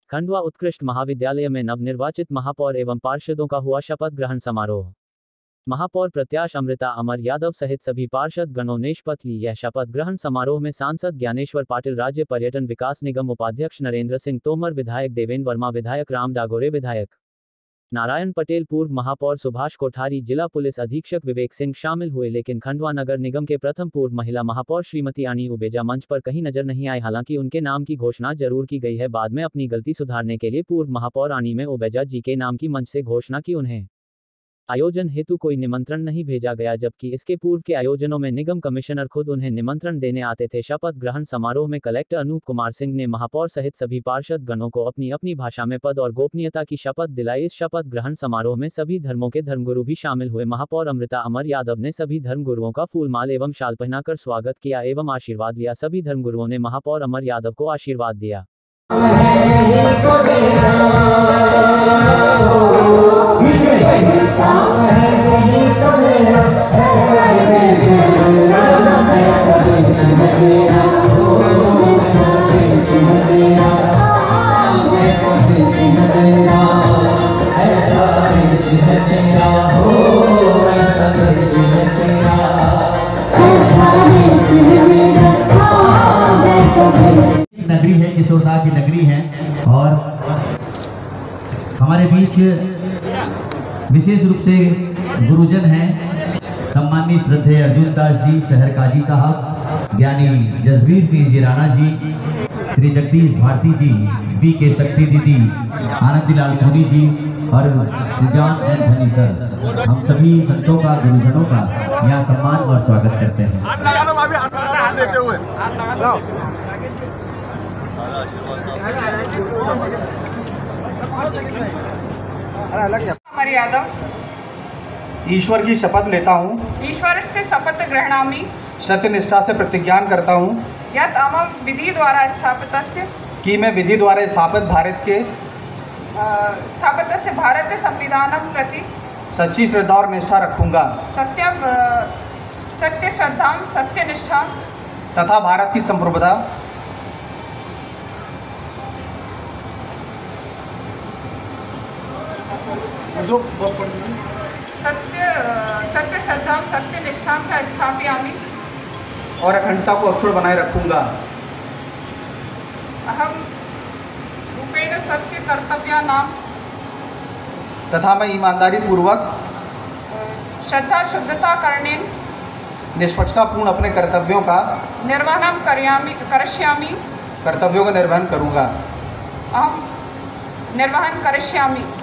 खंडवा उत्कृष्ट महाविद्यालय में नवनिर्वाचित महापौर एवं पार्षदों का हुआ शपथ ग्रहण समारोह। महापौर प्रत्याश अमृता अमर यादव सहित सभी पार्षद गणों ने शपथ ली। यह शपथ ग्रहण समारोह में सांसद ज्ञानेश्वर पाटिल, राज्य पर्यटन विकास निगम उपाध्यक्ष नरेंद्र सिंह तोमर, विधायक देवेंद्र वर्मा, विधायक राम डागोरे, विधायक नारायण पटेल, पूर्व महापौर सुभाष कोठारी, जिला पुलिस अधीक्षक विवेक सिंह शामिल हुए। लेकिन खंडवा नगर निगम के प्रथम पूर्व महिला महापौर श्रीमती आनी उबेजा मंच पर कहीं नजर नहीं आए। हालांकि उनके नाम की घोषणा जरूर की गई है। बाद में अपनी गलती सुधारने के लिए पूर्व महापौर आनी में उबेजा जी के नाम की मंच से घोषणा की। उन्हें आयोजन हेतु कोई निमंत्रण नहीं भेजा गया, जबकि इसके पूर्व के आयोजनों में निगम कमिश्नर खुद उन्हें निमंत्रण देने आते थे। शपथ ग्रहण समारोह में कलेक्टर अनूप कुमार सिंह ने महापौर सहित सभी पार्षद गणों को अपनी अपनी भाषा में पद और गोपनीयता की शपथ दिलाई। इस शपथ ग्रहण समारोह में सभी धर्मों के धर्मगुरु भी शामिल हुए। महापौर अमृता अमर यादव ने सभी धर्मगुरुओं का फूलमाल एवं शाल पहनाकर स्वागत किया एवं आशीर्वाद लिया। सभी धर्मगुरुओं ने महापौर अमर यादव को आशीर्वाद दिया। नगरी है, किशोरदा की नगरी है और हमारे बीच विशेष रूप से गुरुजन हैं, सम्मानित श्रद्धेय अर्जुन दास जी, शहर काजी साहब, ज्ञानी जसबीर सिंह जी राणा जी, श्री जगदीश भारती जी, बी के शक्ति दीदी, आनंदीलाल सोनी जी और श्रीजान एन धनी सर, हम सभी संतों का, गुरुजनों का यहाँ सम्मान और स्वागत करते हैं। अमर यादव ईश्वर की शपथ लेता हूँ, ईश्वर से शपथ ग्रहणामि, सत्यनिष्ठा से प्रतिज्ञान करता हूँ यत् अहं विधि द्वारा स्थापितस्य कि मैं विधि द्वारा स्थापित भारत संविधानं प्रति सच्ची श्रद्धा और निष्ठा रखूंगा सत्य श्रद्धा सत्यनिष्ठा तथा भारत की संप्रभुता सत्य श्रद्धा सत्यनिष्ठा का स्थापयामि और अखंडता को अक्षुण्ण बनाए रखूंगा। अहम रूपेण सत्य कर्तव्यानां तथा मैं ईमानदारी पूर्वक श्रद्धा शुद्धता करणेन निष्पक्षता पूर्ण अपने कर्तव्यों का निर्वहनं करिष्यामि कर्तव्यों का निर्वहन करूंगा। अहम निर्वहन करिष्यामि।